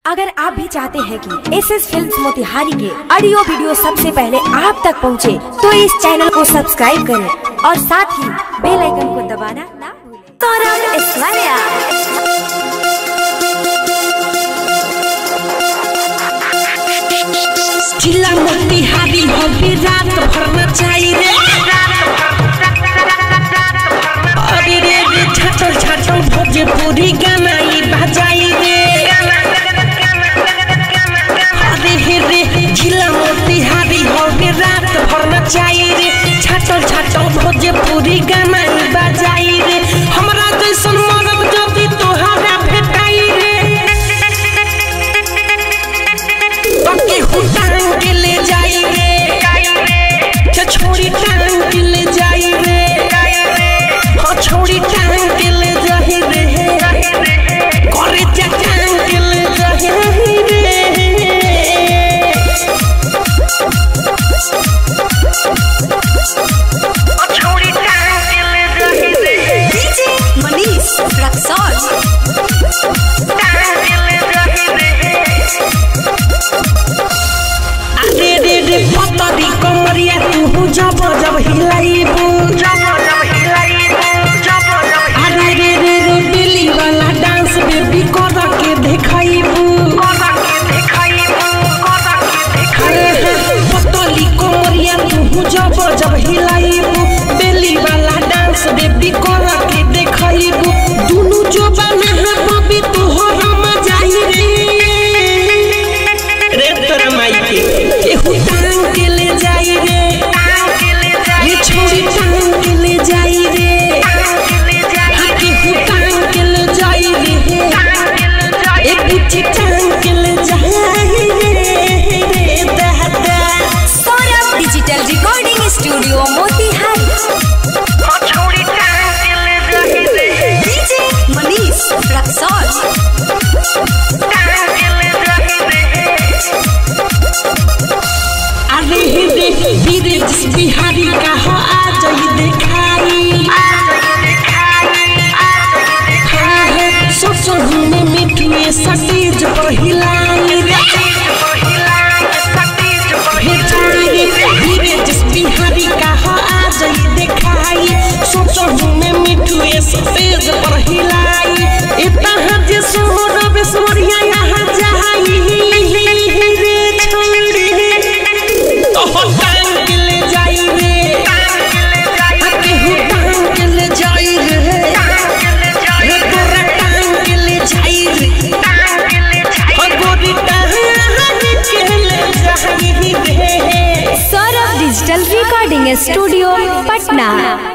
अगर आप भी चाहते हैं कि एसएस फिल्म्स मोतिहारी के ऑडियो वीडियो सबसे पहले आप तक पहुंचे, तो इस चैनल को सब्सक्राइब करें और साथ ही बेल आइकन को दबाना ना भूलें। सौरभ ऐश्वर्या जिला मोतिहारी हो भी रात भर नचाई रे, अरे रे रे छाटल छाटल भोजपुरी गाना ई बजाई रे, अरे हे रे जिला मोतिहारी हो भी रात भर नचाई रे, छाटल छाटल भोजपुरी गाना ई बजाई रे, हमरा जैसन मरद जदी तोहरा भेटाई रे, तके हुटांग के ले जाई रे, छोड़ी टांग के ले जाई रे, हाँ छोड़ी टांग के ले जाई रे, करे टांग के ले जाई रे, छोड़ी टांग के ले जाई रे, डीजे मनीष रक्सौल टांग के ले जाई रे, अरे रे रे पतरी कमरिया तू जब जब हिलाइबू, अरे रे रे रे बेली वाला डांस बेबी कर के देखाइबू, पतली कमरिया तू जब जब हिलाइबू, बेली वाला डांस बेबी कर के देखाइबू, दुनु जो बना है बबी तोहरा मजाई रे तोरा माई के टांग के ले जाई रे, ये छोड़ी टांग के ले जाई रे, के टांग के ले जाई रे, ये बुच्ची टांग के ले जाई रे, दादा Saurabh digital recording studio Motihari, छोड़ी टांग के ले जाई रे, डीजे मनीष रक्सौल टांग के ले जाई रे, अरे रे वीरे जिस बिहारी का हो आज ही देखाई, सोचो में मिठुए सटीज पर हिलाई रे, वीरे जिस बिहारी का हो आज ही देखाई, सोचो में मिठुए सटीज पर हिलाई, इतना जे सोहरब ऐश्वर्या यहाँ जाई रे, छोड़ी तो टांग के ले जाई रे, केहू टांग के ले जाई रे, तोरा टांग के ले जाई रे, गोरी टांग के ले जाई रे। Saurabh digital recording studio Patna.